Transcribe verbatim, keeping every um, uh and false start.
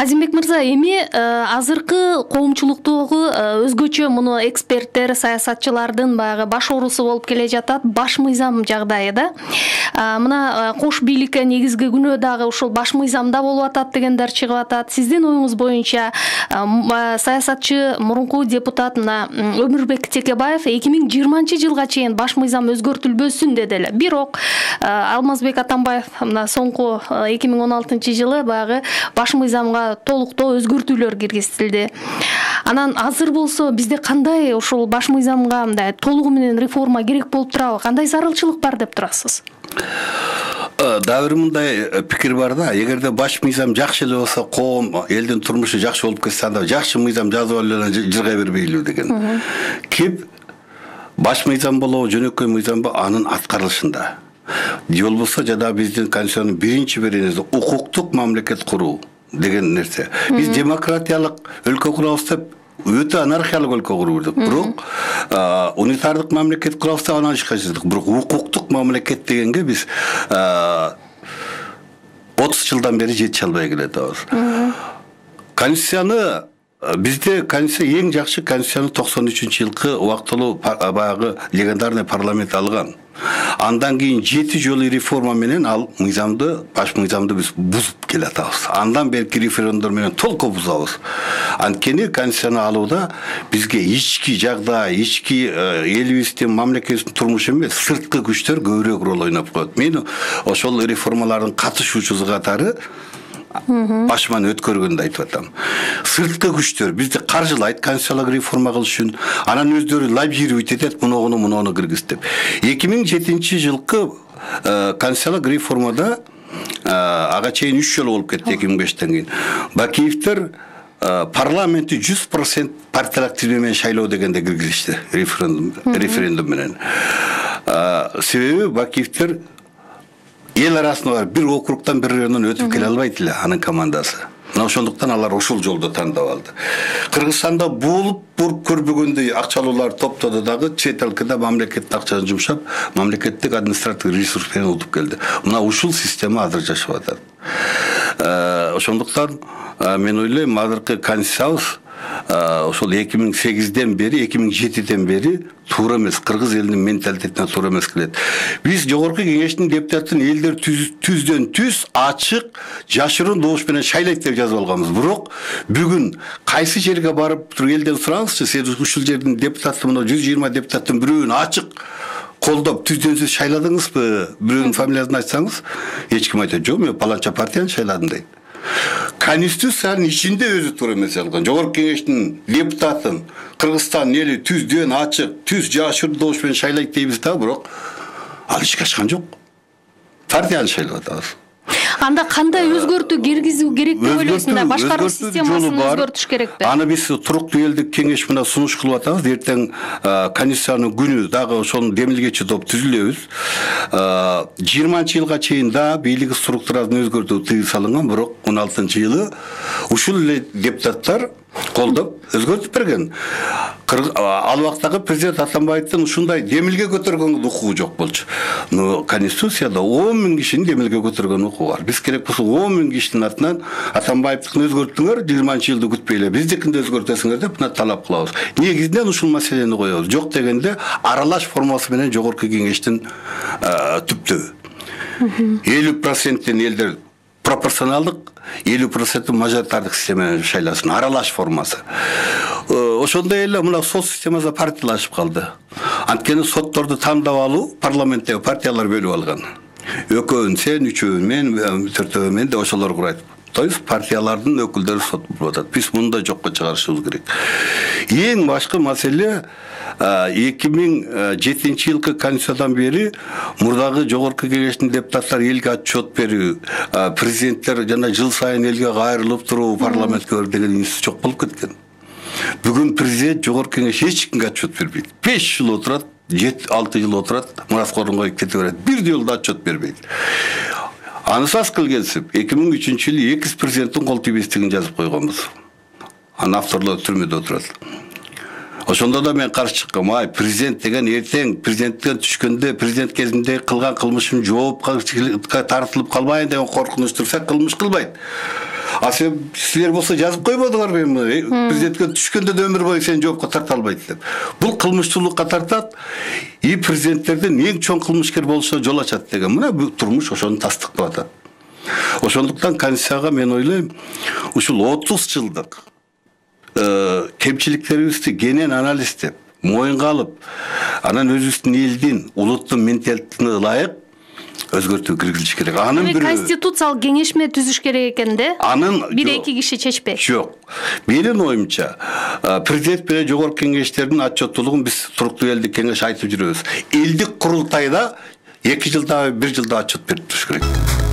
Азимбек мырза, эми азыркы коомчулуктогу өзгөчө муну эксперттер, саясатчылардын баягы баш оорусу болуп келе жатат баш мыйзам жагдайы да. Мына кош бийликке негизги күнөө дагы ушул баш мыйзамда болуп атат дегендер чыгып атат. Сиздин оюңуз боюнча саясатчы мурунку депутат мына Өмүрбек Текебаев эки миң жыйырманчы жылга чейин баш мыйзам өзгөртүлбөсүн деди эле. Бирок Алмазбек Атамбаев мына соңку эки миң он алтынчы жылы баягы баш мыйзамга толуктоо өзгөртүүлөр киргизилди. Анан азыр болсо бизде кандай ушул баш мыйзамга мындай толугу менен реформа керек болуп турабы? Кандай зарылчылык бар деп турасыз? Дагы бир мындай пикир бар да, эгерде баш мыйзам жакшы эле болсо, коом, элдин турмушу жакшы болуп кетсе, анда жакшы мыйзам жазып алып эле жырга бербейлүү деген. Кеп баш мыйзам болобу, жөнөкөй мыйзамбы анын аткарылышында. Же болбосо жада биздин конституциянын биринчи беренеси укуктук мамлекет куруу деген нерсе. Биз демократиялык өлкө курабыз деп өтө анархиялык өлкө курдук. Бирок унитардык мамлекет курабыз деп анан ишке ашырдык. Бирок укуктук мамлекет дегенге биз отуз жылдан бери жете албай келатабыз. Конституцияны бизде конституция эң жакшы конституцияны токсон үчүнчү жылкы убактылуу баягы легендарный парламент алган. Андан кийин жети жолу реформа менен ал мыйзамды, баш мыйзамды биз бузуп келатабыз. Андан берки референдум менен толко бузабыз. Анткени конституцияны алууда бизге ички жагдай, ички элибиздин, мамлекеттин турмушу эмес, сырткы күчтөр көбүрөөк роль ойноп коет. Мен ошол реформалардын катышуучусу катары башыман өткөргөндү айтып атам. Сырткы күчтөр бизди каржылайт конституциялык реформа кылыш үчүн, анан өздөрү лоббировать этет, мунуну мунуну кыргыз деп. эки миң жетинчи жылкы конституциялык реформада ага чейин үч жолу болуп кетти эки миң бештен кийин. Бакиевдер парламентти жүз процент партиялык тизме менен шайлоо дегенде киргизишти референдум референдум менен. Себеби Бакиевдер эл арасында бар бир округтан бир райондон өтүп келе албайт эле анын командасы. Мына ошондуктан алар ушул жолду тандап алды. Кыргызстанда болуп буруп көрбөгөндөй акчалуулар топтоду дагы чет өлкөдө мамлекеттик акчаны жумшап, мамлекеттик административдик ресурс менен утуп келди. Мына ушул система азыр жашап атат. Ошондуктан мен ойлойм, азыркы конституциябыз ошол эки миң сегизден бери, эки миң жетиден бери туура эмес, кыргыз элинин менталитетине туура эмес келет. Биз жогорку кеңештин депутатын элдер түздөн түз ачык, жашыруун добуш менен шайлайт деп жазып алганбыз. Бирок бүгүн кайсы жерге барып туруп элден сураңызчы, сиз ушул жердин депутаты, мына жүз жыйырма депутаттын бирөөнү ачык колдоп түздөн түз шайладыңызбы? Бирөөнүн фамилиясын айтсаңыз, эч ким айтат, жок, мен паланча партияны шайладым дейт. Конституциянын ичинде өзү туура эмес алган. Жогорку кеңештин депутатын Кыргызстан эли түздөн ачык, түз жашыруун добуш менен шайлайт дейбиз да, бирок ал ишке ашкан жок. Партияны шайлап атабыз. Анда кандай өзгөртүү киргизүү керек деп ойлойсуңдар? Башкаруу системасын өзгөртүш керекпи? Аны биз туруктуу элдик кеңеш менен сунуш кылып атабыз. Эртең конституциянын күнү дагы ошонун демилгечи топ түзүлөбүз. жыйырманчы жылга чейин да бийлик структурасын өзгөртүү тыйым салынган, бирок он алтынчы жылы ушул эле депутаттар колдоп өзгөртүп берген. Ал убактагы президент Атамбаевдин ушундай демилге көтөргөн укугу жок болчу. Но конституцияда он миң кишинин демилге көтөргөн укугу бар. Биз керек болсо он миң кишинин атынан Атамбаевдикин өзгөртүңөр, жыйырманчы жылды күтпөй эле биздикинди өзгөртөсүңөр деп мына талап кылабыз. Негизинен ушул маселени коебуз. Жок дегенде аралаш формасы менен жогорку кеңештин түптөбү. элүү проценттен элдер пропорционалдык, элүү процент мажоритардык система шайласын, аралаш формасы. Ошондой эле мына сот системасы партиялашып калды. Анткени сотторду тандап алуу парламенттеги партиялар бөлүп алган. Экөөнү сен, үчөөнү мен, төртөөнү мен деп ошолор курайт. То есть партиялардын өкүлдөрү сот болуп атат. Биз мындай жокко чыгарышыбыз керек. Эң башкы маселе эки миң жетинчи жылкы конституциядан бери мурдагы жогорку кеңештин депутаттары элге отчет берүү, президенттер жана жыл сайын элге кайрылып туруу, парламентке барып деген институт жок болуп кеткен. Бүгүн президент жогорку кеңеш эч кимге отчет бербейт. беш жыл отурат, жети алты жыл отурат, мураскорун коюп кете берет. Бир жолдо отчет бербейт. Анысыз келгенсип, эки миң үчүнчү жылы экс президенттин кол тийбестигин жазып койгонбуз. Анын авторлору түрмөдө отурат. Ошондо да мен каршы чыккам. Ай, президент деген эртең президенттен түшкөндө президент кезинде кылган кылмышым жоопко тартылып калбайын деген коркунуч турса кылмыш кылбайт. А сен силер болсо жазып койбодуңарбы эми президентке түшкөндө да өмүр бою сен жоопко тарта албайт деп. Бул кылмыштуулукка тартат. И президенттерден эң чоң кылмышкер болсо жол ачат деген. Мына бул турмуш ошону тастыктап атат. Ошондуктан комиссияга мен ойлойм, ушул отуз жылдык кемчиликтерибизди кенен анализдеп, моюнга алып, анан өзүбүздүн элдин, улуттун менталитетине ылайык өзгөртүү киргизиш керек. Анын бирөө конституциялык кеңешме түзүш керек экен да. Анын бир эки киши чечпек. Жок. Менин оюмча, президент менен жогорку кеңештердин отчеттуулугун биз туруктуу элдик кеңеш айтып жүрөбүз. Элдик курултайда эки жылда, бир жылда отчет берип туруш керек.